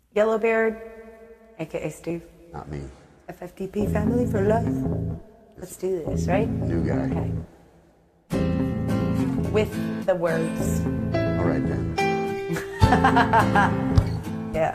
Yellowbeard, aka Steve. Not me. FFDP family for life. Let's do this, right? New guy. Okay. With the words. All right then. Yeah.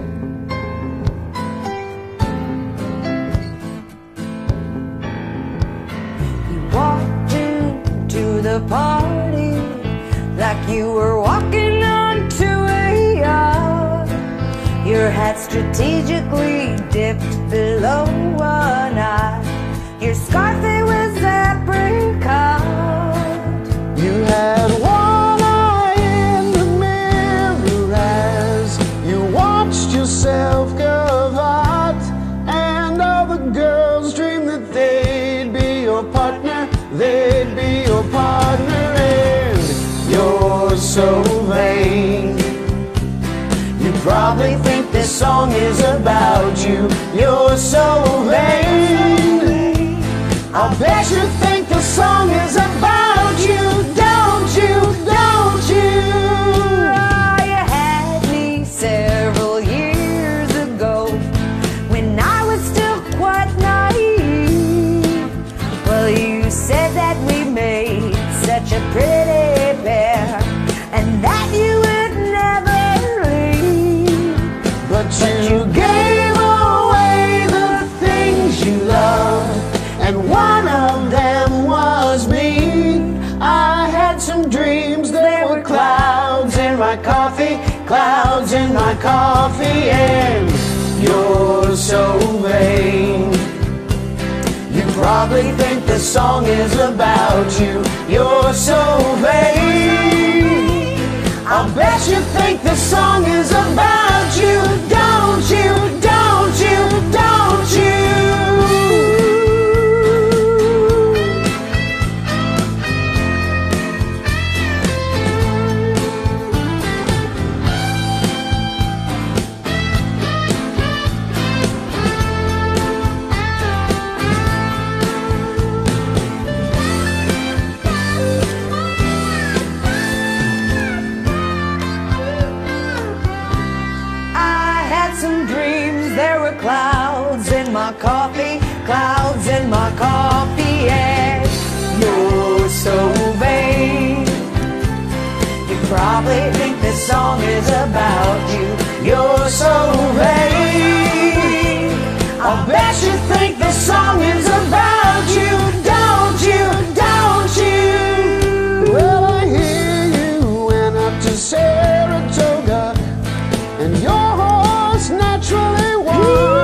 You walked into the party like you were walking onto a yacht. Your hat strategically dipped below one eye. Your scarf, it was apricot. You had one eye in the mirror as you watched yourself go hot, and all the girls dreamed that they'd be your partner, they'd be your partner, and you're so vain. You probably think this song is about you. You're so vain. I'll bet you think the song is about you, don't you, don't you? Oh, you had me several years ago when I was still quite naive. Well, you said that we made such a pretty pair and that you would never leave. But you gave away the things you loved, and one of them was me. I had some dreams, there were clouds in my coffee, clouds in my coffee, and you're so vain. You probably think the song is about you. You're so vain. I'll bet you think the song is about you, don't you, don't you, don't you? There were clouds in my coffee, clouds in my coffee, and you're so vain. You probably think this song is about you. You're so vain. I'll bet you think this song is about you, don't you, don't you? Well, I hear you went up to Saratoga, and your horse naturally won.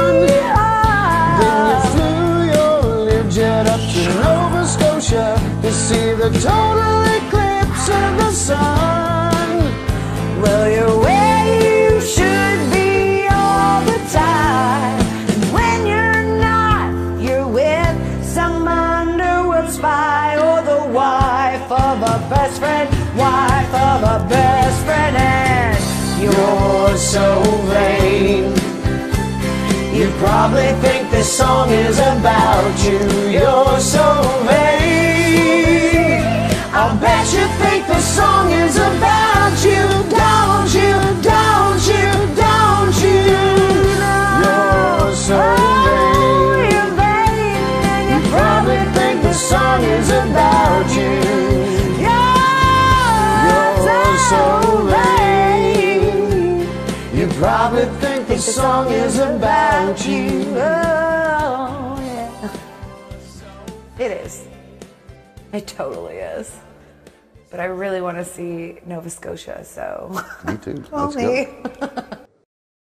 Then you flew your Learjet up to Nova Scotia to see the total eclipse of the sun. Well, you're where you should be all the time, and when you're not, you're with some underworld spy or the wife of a best friend, wife of a best friend, and you're so vain. You probably think this song is about you. You're so vain. I'll bet you think this song is about you, don't you, don't you, don't you? You're so vain. you're vain, and You probably think this song is about you. You're so vain. You probably think the song is about you. Oh, yeah. It is. It totally is. But I really want to see Nova Scotia, so Me too. call Let's me. go.